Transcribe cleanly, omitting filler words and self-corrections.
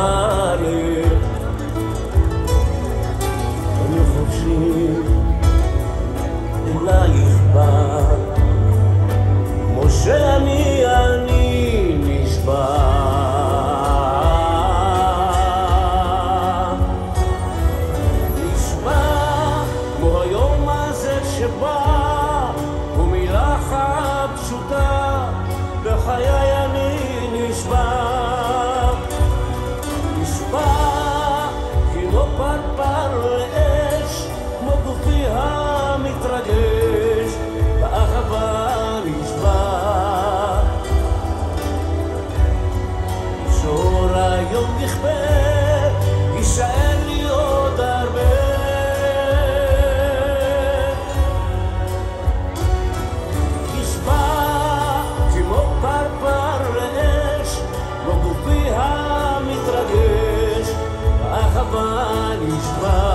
הלב. אני חופשי אלייך בא, כמו שאני נשבע. נשבע כמו היום הזה שבא, ומילה אחת פשוטה בחיי אני נשבע. נשבע כמו פרפר לאש, כמו גופי המתרגש באהבה נשבע. שור היום נכפה, יישאר לי עוד הרבה. נשבע כמו פרפר לאש, כמו גופי המתרגש באהבה נשבע.